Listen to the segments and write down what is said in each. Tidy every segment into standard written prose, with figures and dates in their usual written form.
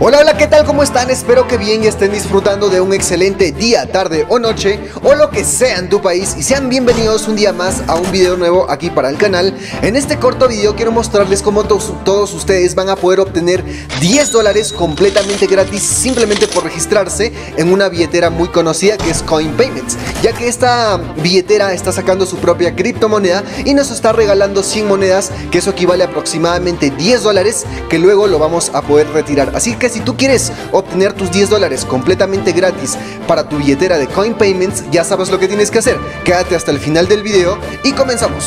Hola, hola, ¿qué tal? ¿Cómo están? Espero que bien y estén disfrutando de un excelente día, tarde o noche, o lo que sea en tu país, y sean bienvenidos un día más a un video nuevo aquí para el canal. En este corto video quiero mostrarles cómo todos ustedes van a poder obtener $10 completamente gratis simplemente por registrarse en una billetera muy conocida que es CoinPayments, ya que esta billetera está sacando su propia criptomoneda y nos está regalando 100 monedas, que eso equivale a aproximadamente $10, que luego lo vamos a poder retirar. Así que si tú quieres obtener tus $10 completamente gratis para tu billetera de CoinPayments, ya sabes lo que tienes que hacer. Quédate hasta el final del video y comenzamos.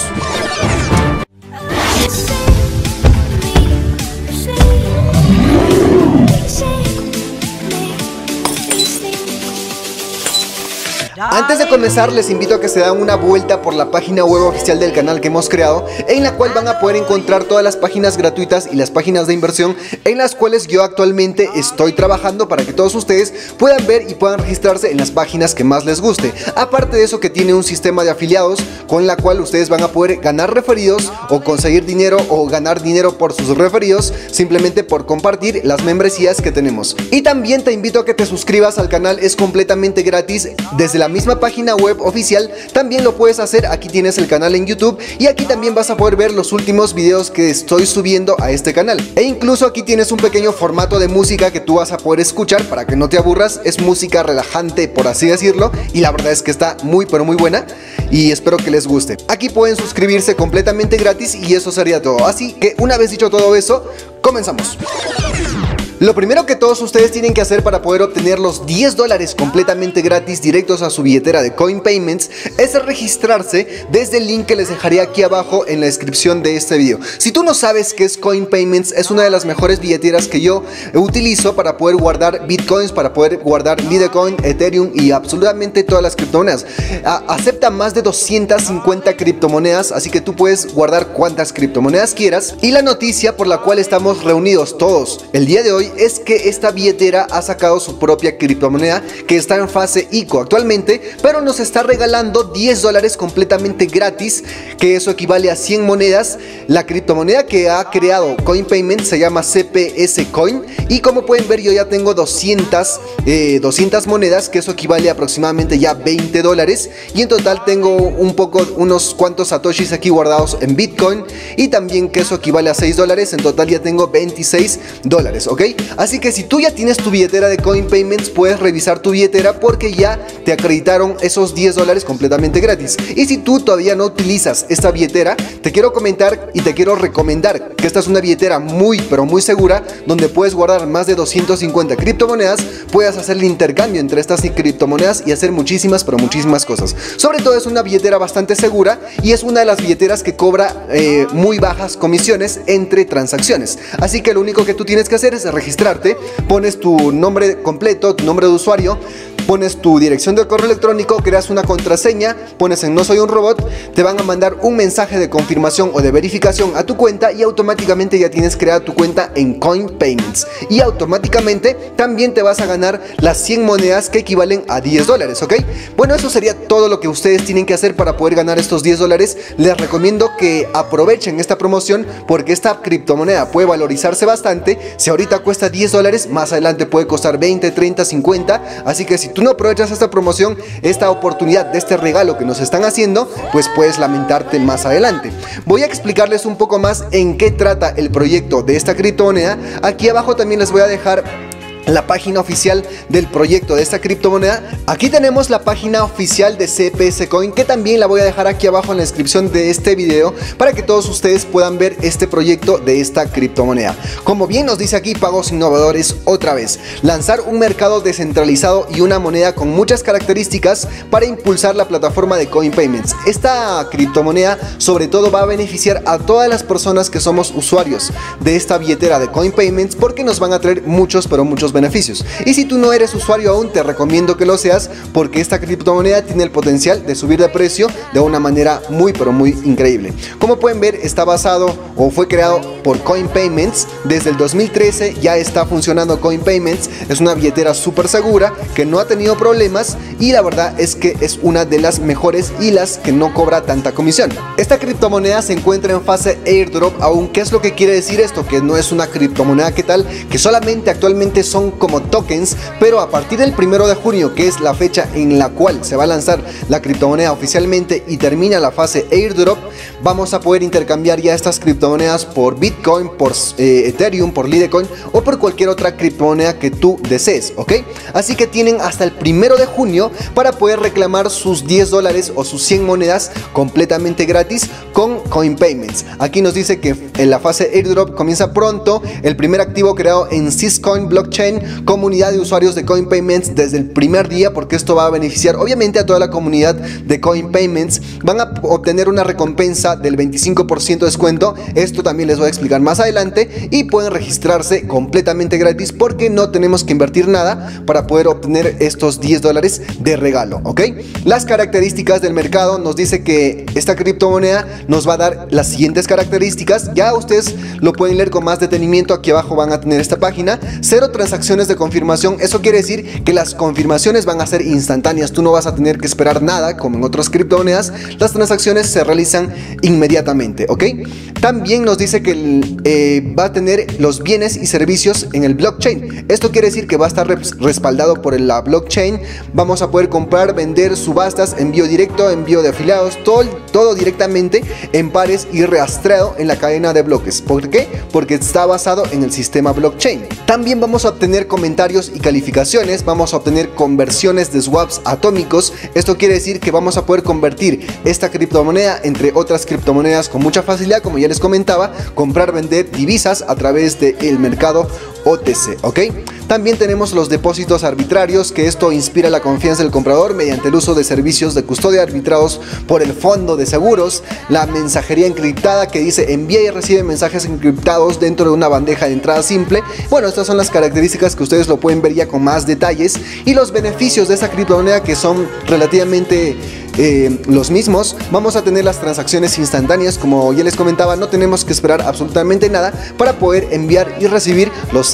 Antes de comenzar, les invito a que se den una vuelta por la página web oficial del canal que hemos creado, en la cual van a poder encontrar todas las páginas gratuitas y las páginas de inversión en las cuales yo actualmente estoy trabajando, para que todos ustedes puedan ver y puedan registrarse en las páginas que más les guste. Aparte de eso, que tiene un sistema de afiliados con la cual ustedes van a poder ganar referidos o conseguir dinero o ganar dinero por sus referidos, simplemente por compartir las membresías que tenemos. Y también te invito a que te suscribas al canal, es completamente gratis desde la misma página web oficial. También lo puedes hacer, aquí tienes el canal en YouTube y aquí también vas a poder ver los últimos videos que estoy subiendo a este canal. E incluso aquí tienes un pequeño formato de música que tú vas a poder escuchar para que no te aburras. Es música relajante, por así decirlo, y la verdad es que está muy pero muy buena y espero que les guste. Aquí pueden suscribirse completamente gratis y eso sería todo. Así que una vez dicho todo eso, comenzamos. Lo primero que todos ustedes tienen que hacer para poder obtener los $10 completamente gratis directos a su billetera de CoinPayments es registrarse desde el link que les dejaré aquí abajo en la descripción de este video. Si tú no sabes qué es CoinPayments, es una de las mejores billeteras que yo utilizo para poder guardar bitcoins, para poder guardar Litecoin, Ethereum y absolutamente todas las criptomonedas. Acepta más de 250 criptomonedas, así que tú puedes guardar cuantas criptomonedas quieras. Y la noticia por la cual estamos reunidos todos el día de hoy es que esta billetera ha sacado su propia criptomoneda que está en fase ICO actualmente, pero nos está regalando $10 completamente gratis, que eso equivale a 100 monedas. La criptomoneda que ha creado CoinPayment se llama CPS Coin y como pueden ver yo ya tengo 200 monedas, que eso equivale a aproximadamente ya $20, y en total tengo unos cuantos satoshis aquí guardados en Bitcoin y también que eso equivale a $6. En total ya tengo $26, ¿ok? Así que si tú ya tienes tu billetera de CoinPayments, puedes revisar tu billetera porque ya te acreditaron esos $10 completamente gratis. Y si tú todavía no utilizas esta billetera, te quiero comentar y te quiero recomendar que esta es una billetera muy pero muy segura, donde puedes guardar más de 250 criptomonedas, puedes hacer el intercambio entre estas criptomonedas y hacer muchísimas pero muchísimas cosas. Sobre todo es una billetera bastante segura y es una de las billeteras que cobra muy bajas comisiones entre transacciones. Así que lo único que tú tienes que hacer es registrarte, pones tu nombre completo, tu nombre de usuario, pones tu dirección de correo electrónico, creas una contraseña, pones en no soy un robot, te van a mandar un mensaje de confirmación o de verificación a tu cuenta y automáticamente ya tienes creada tu cuenta en CoinPayments y automáticamente también te vas a ganar las 100 monedas que equivalen a $10, ¿ok? Bueno, eso sería todo lo que ustedes tienen que hacer para poder ganar estos $10. Les recomiendo que aprovechen esta promoción porque esta criptomoneda puede valorizarse bastante. Si ahorita cuesta $10, más adelante puede costar 20, 30, 50, así que si tú no aprovechas esta promoción, esta oportunidad de este regalo que nos están haciendo, pues puedes lamentarte más adelante. Voy a explicarles un poco más en qué trata el proyecto de esta criptomoneda. Aquí abajo también les voy a dejar la página oficial del proyecto de esta criptomoneda. Aquí tenemos la página oficial de CPS Coin, que también la voy a dejar aquí abajo en la descripción de este video para que todos ustedes puedan ver este proyecto de esta criptomoneda. Como bien nos dice aquí, pagos innovadores otra vez, lanzar un mercado descentralizado y una moneda con muchas características para impulsar la plataforma de CoinPayments. Esta criptomoneda sobre todo va a beneficiar a todas las personas que somos usuarios de esta billetera de CoinPayments porque nos van a traer muchos pero muchos beneficios. Y si tú no eres usuario aún, te recomiendo que lo seas, porque esta criptomoneda tiene el potencial de subir de precio de una manera muy pero muy increíble. Como pueden ver, está basado o fue creado por Coin Payments. Desde el 2013 ya está funcionando Coin Payments. Es una billetera súper segura que no ha tenido problemas, y la verdad es que es una de las mejores y las que no cobra tanta comisión. Esta criptomoneda se encuentra en fase airdrop aún. ¿Qué es lo que quiere decir esto? Que no es una criptomoneda que tal, que solamente actualmente son como tokens, pero a partir del 1 de junio, que es la fecha en la cual se va a lanzar la criptomoneda oficialmente y termina la fase airdrop, vamos a poder intercambiar ya estas criptomonedas por Bitcoin, por Ethereum, por Litecoin o por cualquier otra criptomoneda que tú desees, ¿ok? Así que tienen hasta el 1 de junio para poder reclamar sus $10 o sus 100 monedas completamente gratis con Coin Payments. Aquí nos dice que en la fase airdrop comienza pronto. El primer activo creado en Syscoin Blockchain, comunidad de usuarios de Coin Payments desde el primer día, porque esto va a beneficiar obviamente a toda la comunidad de Coin Payments. Van a obtener una recompensa del 25% de descuento. Esto también les voy a explicar más adelante, y pueden registrarse completamente gratis porque no tenemos que invertir nada para poder obtener estos $10 de regalo, ¿ok? Las características del mercado nos dice que esta criptomoneda nos va a dar las siguientes características. Ya ustedes lo pueden leer con más detenimiento. Aquí abajo van a tener esta página. 0 transacciones de confirmación. Eso quiere decir que las confirmaciones van a ser instantáneas. Tú no vas a tener que esperar nada como en otras criptomonedas. Las transacciones se realizan inmediatamente, ¿ok? También nos dice que va a tener los bienes y servicios en el blockchain. Esto quiere decir que va a estar respaldado por la blockchain. Vamos a poder comprar, vender, subastas, envío directo, envío de afiliados, todo directamente en pares y rastreado en la cadena de bloques. ¿Por qué? Porque está basado en el sistema blockchain. También vamos a obtener comentarios y calificaciones. Vamos a obtener conversiones de swaps atómicos. Esto quiere decir que vamos a poder convertir esta criptomoneda entre otras criptomonedas con mucha facilidad. Como ya les comentaba, comprar, vender divisas a través del mercado OTC, ¿ok? También tenemos los depósitos arbitrarios, que esto inspira la confianza del comprador mediante el uso de servicios de custodia arbitrados por el fondo de seguros. La mensajería encriptada, que dice envía y recibe mensajes encriptados dentro de una bandeja de entrada simple. Bueno, estas son las características que ustedes lo pueden ver ya con más detalles, y los beneficios de esta criptomoneda, que son relativamente los mismos. Vamos a tener las transacciones instantáneas. Como ya les comentaba, no tenemos que esperar absolutamente nada para poder enviar y recibir los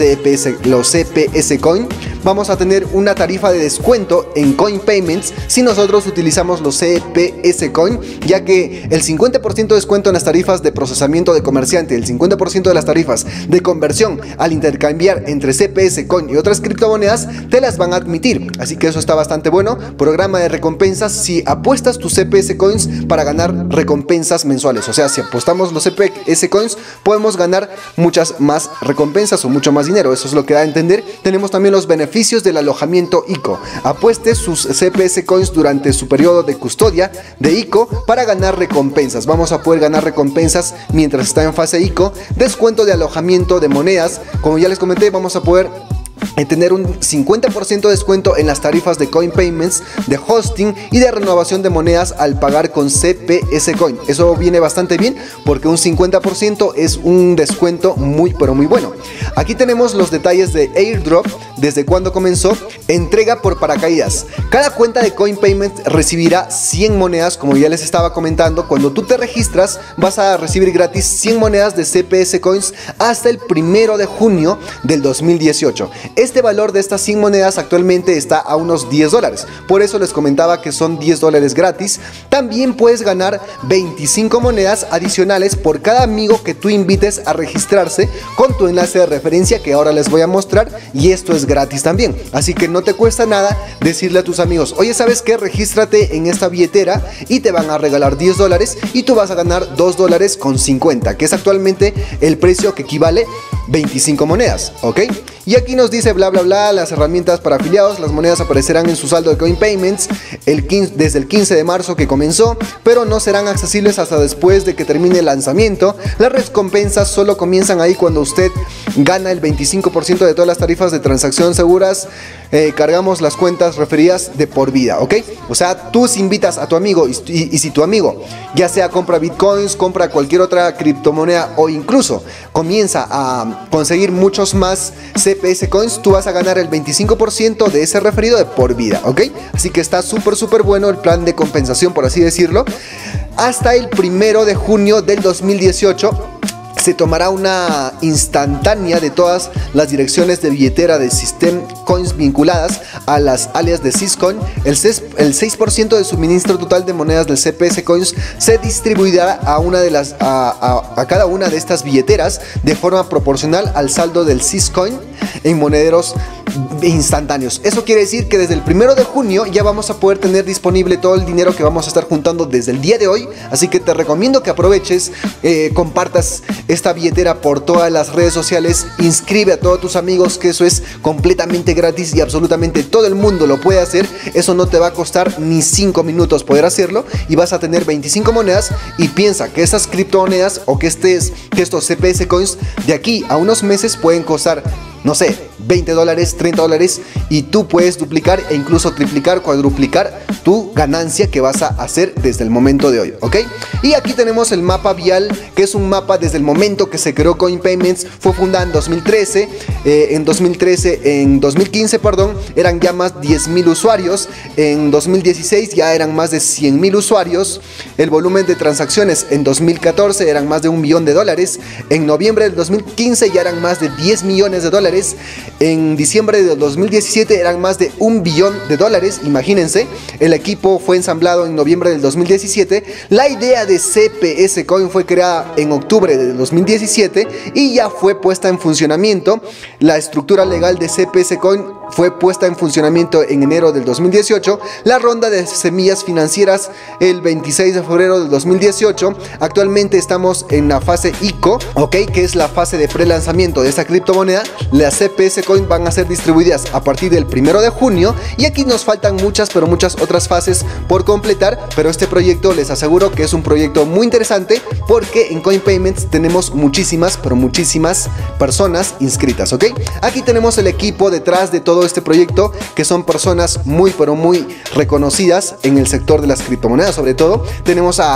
CPS Coin. Vamos a tener una tarifa de descuento en Coin Payments si nosotros utilizamos los CPS Coin, ya que el 50% de descuento en las tarifas de procesamiento de comerciante, el 50% de las tarifas de conversión al intercambiar entre CPS Coin y otras criptomonedas te las van a admitir. Así que eso está bastante bueno. Programa de recompensas si apuestas tus CPS Coins para ganar recompensas mensuales. O sea, si apostamos los CPS Coins podemos ganar muchas más recompensas o mucho más dinero. Eso es lo que da a entender. Tenemos también los beneficios del alojamiento ICO. Apueste sus CPS Coins durante su periodo de custodia de ICO para ganar recompensas. Vamos a poder ganar recompensas mientras está en fase ICO. Descuento de alojamiento de monedas. Como ya les comenté, vamos a poder tener un 50% de descuento en las tarifas de Coin Payments, de hosting y de renovación de monedas al pagar con CPS Coin. Eso viene bastante bien porque un 50% es un descuento muy pero muy bueno. Aquí tenemos los detalles de airdrop, desde cuándo comenzó. Entrega por paracaídas. Cada cuenta de Coin Payments recibirá 100 monedas, como ya les estaba comentando. Cuando tú te registras vas a recibir gratis 100 monedas de CPS Coins hasta el 1 de junio del 2018. Este valor de estas 100 monedas actualmente está a unos $10. Por eso les comentaba que son $10 gratis. También puedes ganar 25 monedas adicionales por cada amigo que tú invites a registrarse con tu enlace de referencia, que ahora les voy a mostrar, y esto es gratis también. Así que no te cuesta nada decirle a tus amigos: oye, ¿sabes qué? Regístrate en esta billetera y te van a regalar $10 y tú vas a ganar $2.50, que es actualmente el precio que equivale 25 monedas, ¿ok? Y aquí nos dice bla bla bla, las herramientas para afiliados. Las monedas aparecerán en su saldo de Coin Payments desde el 15 de marzo que comenzó, pero no serán accesibles hasta después de que termine el lanzamiento. Las recompensas solo comienzan ahí cuando usted gana el 25% de todas las tarifas de transacción seguras. Cargamos las cuentas referidas de por vida, ¿ok? O sea, tú si invitas a tu amigo y si tu amigo ya sea compra bitcoins, compra cualquier otra criptomoneda o incluso comienza a conseguir muchos más CPS coins, tú vas a ganar el 25% de ese referido de por vida, ¿ok? Así que está súper bueno el plan de compensación, por así decirlo. Hasta el 1 de junio del 2018 se tomará una instantánea de todas las direcciones de billetera de System Coins vinculadas a las alias de Syscoin. El 6% de suministro total de monedas del CPS Coins se distribuirá a cada una de estas billeteras de forma proporcional al saldo del Syscoin en monederos instantáneos. Eso quiere decir que desde el 1 de junio ya vamos a poder tener disponible todo el dinero que vamos a estar juntando desde el día de hoy. Así que te recomiendo que aproveches, compartas esta billetera por todas las redes sociales, inscribe a todos tus amigos, que eso es completamente gratis y absolutamente todo el mundo lo puede hacer. Eso no te va a costar ni 5 minutos poder hacerlo y vas a tener 25 monedas. Y piensa que esas criptomonedas o que estos CPS Coins de aquí a unos meses pueden costar, no sé, $20, $30, y tú puedes duplicar e incluso triplicar, cuadruplicar tu ganancia que vas a hacer desde el momento de hoy, ¿ok? Y aquí tenemos el mapa vial, que es un mapa desde el momento que se creó CoinPayments. Fue fundada en 2013, en 2015, eran ya más de 10.000 usuarios, en 2016 ya eran más de 100.000 usuarios, el volumen de transacciones en 2014 eran más de $1 millón, en noviembre del 2015 ya eran más de $10 millones, en diciembre del 2017 eran más de $1 billón. Imagínense, el equipo fue ensamblado en noviembre del 2017. La idea de CPS Coin fue creada en octubre del 2017 y ya fue puesta en funcionamiento. La estructura legal de CPS Coin fue puesta en funcionamiento en enero del 2018. La ronda de semillas financieras el 26 de febrero del 2018. Actualmente estamos en la fase ICO, ¿ok? Que es la fase de pre-lanzamiento de esta criptomoneda. Las CPS Coin van a ser distribuidas a partir del 1 de junio y aquí nos faltan muchas otras fases por completar, pero este proyecto les aseguro que es un proyecto muy interesante porque en CoinPayments tenemos muchísimas personas inscritas, ¿ok? Aquí tenemos el equipo detrás de todo este proyecto, que son personas muy reconocidas en el sector de las criptomonedas. Sobre todo tenemos a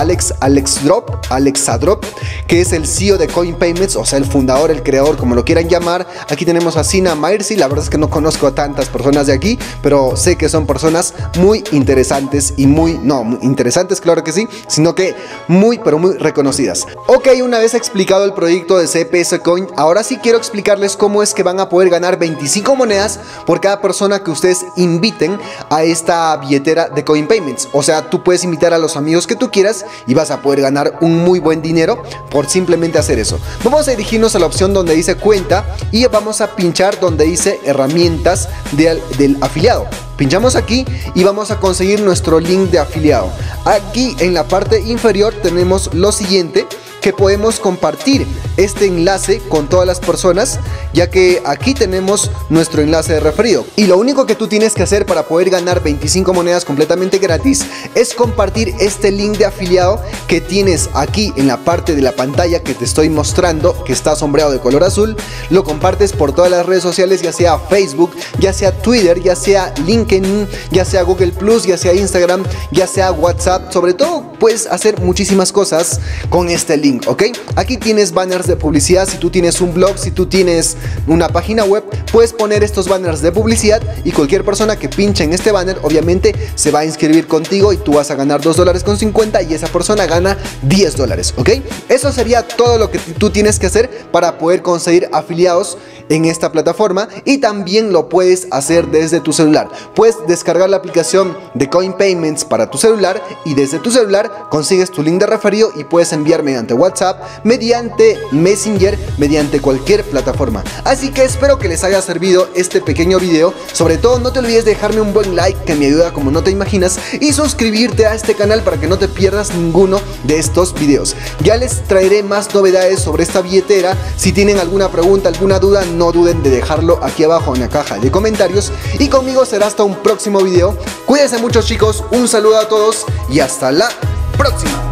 Alexadrop, que es el CEO de CoinPayments, o sea, el fundador, el creador, como lo quieran llamar. Aquí tenemos a Sina Maersi. La verdad es que no conozco a tantas personas de aquí, pero sé que son personas muy interesantes y muy interesantes, claro que sí, sino que muy reconocidas. Ok, una vez explicado el proyecto de CPS Coin, ahora sí quiero explicarles cómo es que van a poder ganar 25 monedas por cada persona que ustedes inviten a esta billetera de CoinPayments. O sea, tú puedes invitar a los amigos que tú quieras y vas a poder ganar un muy buen dinero por simplemente hacer eso. Vamos a dirigirnos a la opción donde dice cuenta y vamos a pinchar donde dice herramientas del afiliado. Pinchamos aquí y vamos a conseguir nuestro link de afiliado. Aquí en la parte inferior tenemos lo siguiente, que podemos compartir este enlace con todas las personas, ya que aquí tenemos nuestro enlace de referido. Y lo único que tú tienes que hacer para poder ganar 25 monedas completamente gratis es compartir este link de afiliado que tienes aquí en la parte de la pantalla que te estoy mostrando, que está sombreado de color azul. Lo compartes por todas las redes sociales, ya sea Facebook, ya sea Twitter, ya sea LinkedIn, ya sea Google Plus, ya sea Instagram, ya sea WhatsApp. Sobre todo puedes hacer muchísimas cosas con este link, ¿ok? Aquí tienes banners de publicidad. Si tú tienes un blog, si tú tienes una página web, puedes poner estos banners de publicidad y cualquier persona que pinche en este banner obviamente se va a inscribir contigo y tú vas a ganar $2.50 y esa persona gana $10, ¿ok? Eso sería todo lo que tú tienes que hacer para poder conseguir afiliados en esta plataforma, y también lo puedes hacer desde tu celular. Puedes descargar la aplicación de CoinPayments para tu celular y desde tu celular consigues tu link de referido y puedes enviar mediante WhatsApp, mediante Messenger, mediante cualquier plataforma. Así que espero que les haya servido este pequeño video. Sobre todo no te olvides de dejarme un buen like, que me ayuda como no te imaginas, y suscribirte a este canal para que no te pierdas ninguno de estos videos. Ya les traeré más novedades sobre esta billetera. Si tienen alguna pregunta, alguna duda, no duden de dejarlo aquí abajo en la caja de comentarios, y conmigo será hasta un próximo video. Cuídense mucho, chicos, un saludo a todos y hasta la próxima.